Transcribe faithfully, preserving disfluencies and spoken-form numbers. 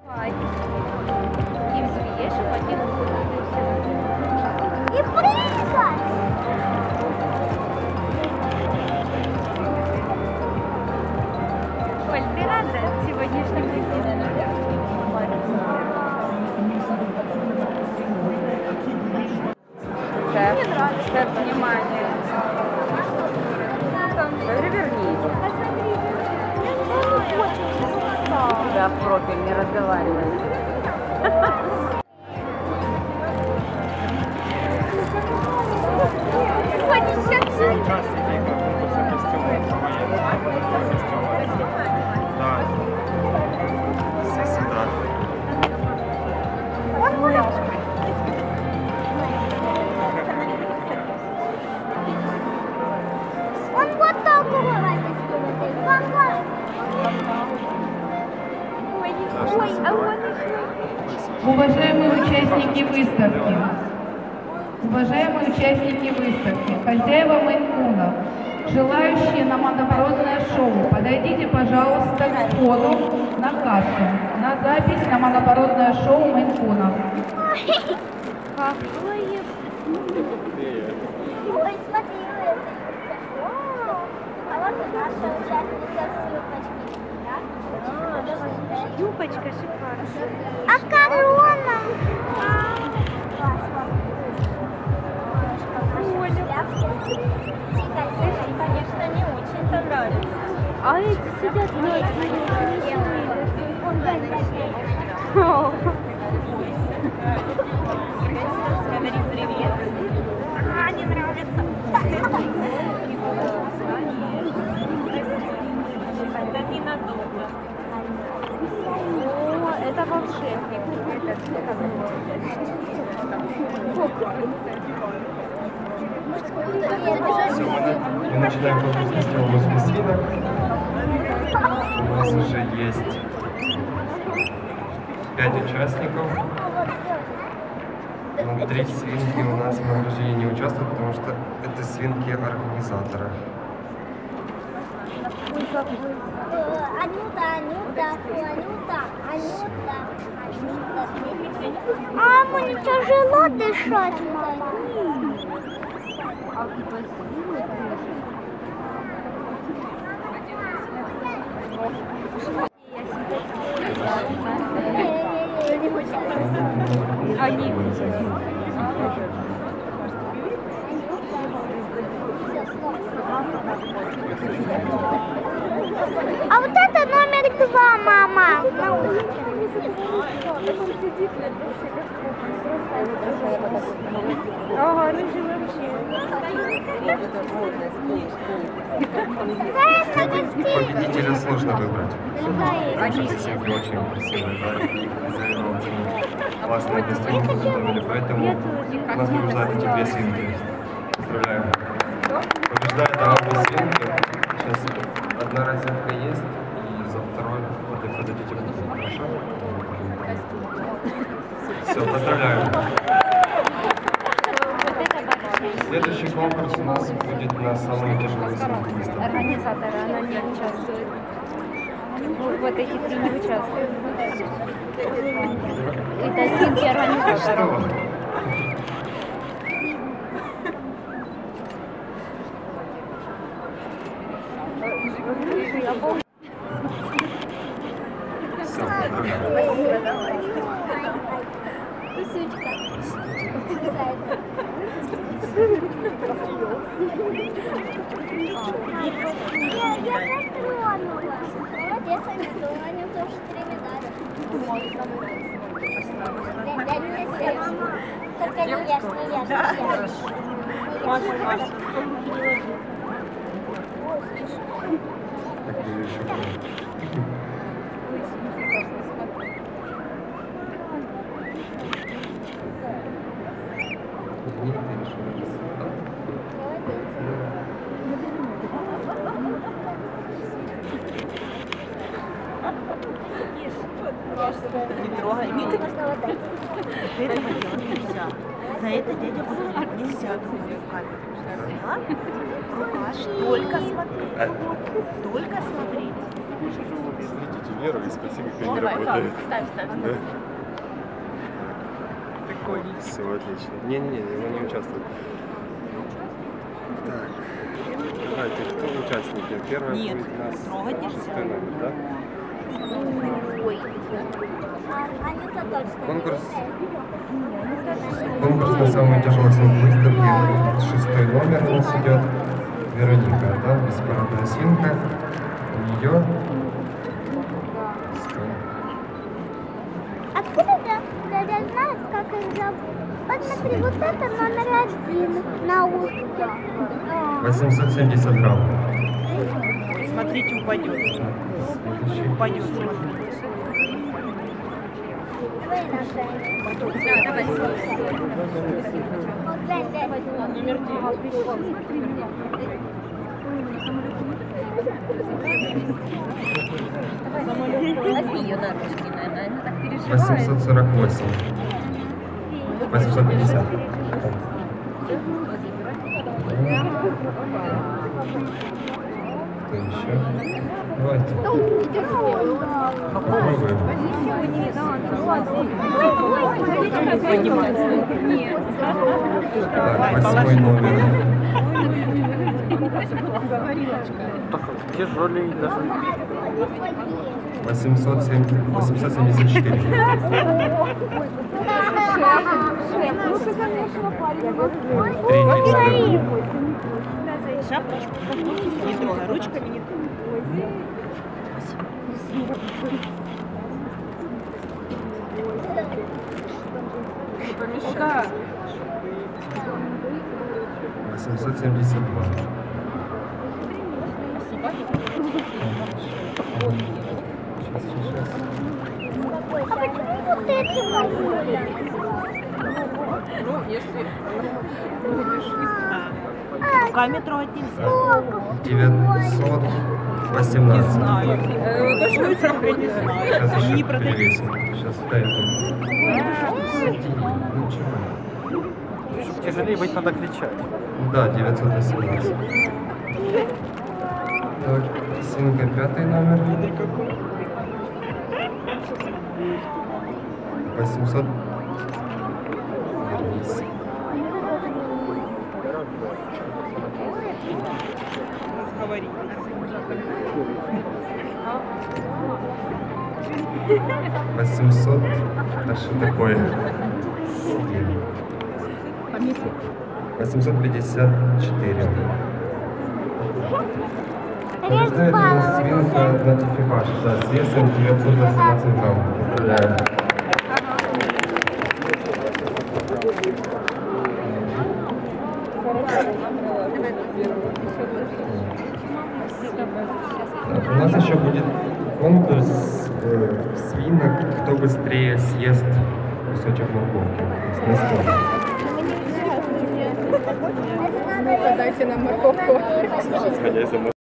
И взвешивать, и прыгать. Оль, ты рада сегодняшнему дню? Так, так, внимание. Переверни. Да, в профиль не разговаривай. Участники конкурса костюмов военных костюмов. Да. Все сюда. Он вот так бывает. Ой, а он еще. Уважаемые участники выставки, уважаемые участники выставки, хозяева Мейн-кунов, желающие на модопородное шоу, подойдите, пожалуйста, к входу на кассу, на запись на модопородное шоу Мейн-кунов. Какое? Ой, смотри. А вот наша участница с юбочкой. Юбочка шикарная. А корона? Конечно, не очень-то нравится. А эти сидят ночью. Говори привет. А, не нравится. Это ненадолго. О, это волшебник. Все, мы, мы начинаем конкурс костюмов из свинок. У нас уже есть пять участников. Но три свинки у нас в награждении не участвуют, потому что это свинки организатора. Анюта, Анюта, Анюта, Анюта, Анюта. А, мне тяжело дышать, мама. Они. А вот это номер два, мама. Ага, рыжий вообще. Победителя сложно выбрать. Все свинки очень красивые, да. Классные костюмы подготовили, поэтому у нас побеждают эти две свинки. Поздравляем. Побеждает обе свинки. Сейчас одна розетка есть, и за второй вот их подадите в кухню, хорошо? Все, поздравляю. Следующий конкурс у нас будет на самые тяжелые свинки выставки. Организаторы, она не участвует. В этой хитре не участвует. Это свинки организатора. Все, поздравляю. Я затронула. Молодец, Анюта, у Ани тоже три медали. Да, не съешь. Только не ешь, не ешь, не ешь. Маша, Маша. Так, я еще. Не трогай. Этого делать нельзя. За это дядя говорит, нельзя говорить в камеру. Поняла? Рукаш, только смотреть. Только смотреть. Светите Веру и спроси, как они работают. Ставь, ставь, ставь. Да? Все отлично. Не-не-не, он не участвует. Так. Давайте, кто участники? Первый Нет, будет у нас трогать нельзя. шестой номер, да? Они-то точно. Конкурс. Конкурс на самую тяжелую свинку выставки. Шестой номер у нас идет. Вероника, да? Беспородная свинка. У нее. Откуда дядя знает, как их зовут? Вот смотри, вот это номер один на ушко. восемьсот семьдесят грамм. Смотрите, упадет. Следующий. Упадет, смотрите. Твои ношения. Вот Возьми ее на ручки, наверное, она так переживает. восемьсот сорок восемь. восемьсот пятьдесят. Кто еще? Давайте. Попробуем. Так, восьмой номер. Тяжелее даже. восемьсот семьдесят четыре. Третий номер. Шапочку. Не трогай, ручками не трогай. восемьсот семьдесят два. Сейчас, сейчас. А почему вот эти возьмут? Руками трогать нельзя. девятьсот восемнадцать. Знаю. Точно цифры не знаю. Сейчас Они не еще продают. перевесим. Сейчас дай это. Сиди. Ну чего? Чтобы тяжелее быть, надо кричать. Да, девятьсот восемнадцать. Так, свинка пятый номер. восемьсот. Вернись. Разговорились. восемьсот. А что такое? восемьсот пятьдесят четыре. Побеждает у нас свинка на тифипаж, да, с весом девятьсот восемнадцать грамм. Поздравляем. Так, у нас еще будет конкурс э, свинок, кто быстрее съест кусочек морковки. То есть на скорость. Подайте нам морковку.